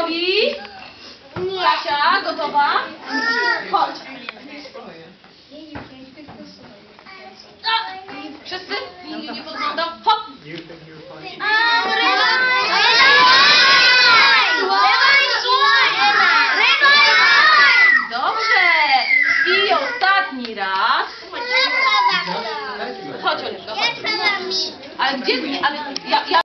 Gotowi? Kasia, gotowa? Chodź. Wszyscy? Nie podglądam. Hop! Dobrze. I ostatni raz. Chodź, Oliwka. Ale gdzie? Ale ja